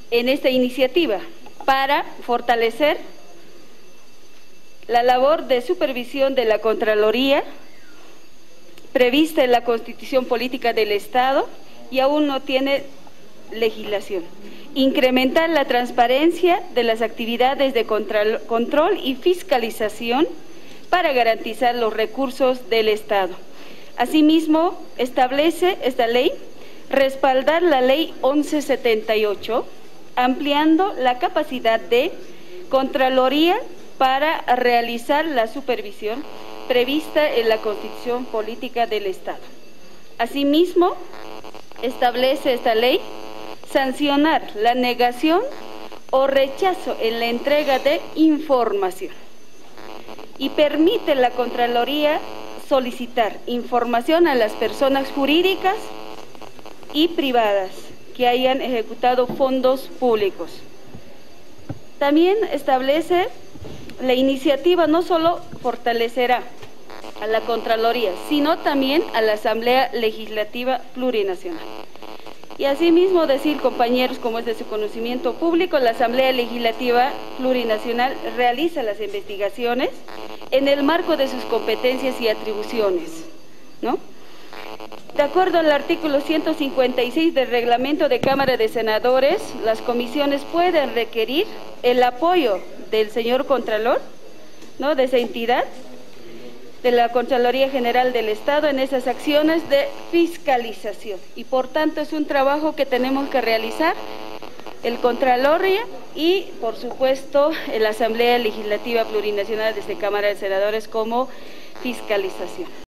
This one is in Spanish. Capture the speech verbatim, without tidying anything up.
en esta iniciativa para fortalecer la labor de supervisión de la Contraloría prevista en la Constitución Política del Estado y aún no tiene legislación. Incrementar la transparencia de las actividades de control, control y fiscalización para garantizar los recursos del Estado. Asimismo, establece esta ley respaldar la Ley once setenta y ocho, ampliando la capacidad de Contraloría para realizar la supervisión prevista en la Constitución Política del Estado. Asimismo, establece esta ley sancionar la negación o rechazo en la entrega de información y permite la Contraloría solicitar información a las personas jurídicas y privadas que hayan ejecutado fondos públicos. También establece la iniciativa no solo fortalecerá a la Contraloría, sino también a la Asamblea Legislativa Plurinacional. Y asimismo decir, compañeros, como es de su conocimiento público, la Asamblea Legislativa Plurinacional realiza las investigaciones en el marco de sus competencias y atribuciones, ¿no? De acuerdo al artículo ciento cincuenta y seis del Reglamento de Cámara de Senadores, las comisiones pueden requerir el apoyo del señor Contralor, ¿no?, de esa entidad, de la Contraloría General del Estado en esas acciones de fiscalización. Y por tanto es un trabajo que tenemos que realizar el Contraloría y, por supuesto, la Asamblea Legislativa Plurinacional desde Cámara de Senadores como fiscalización.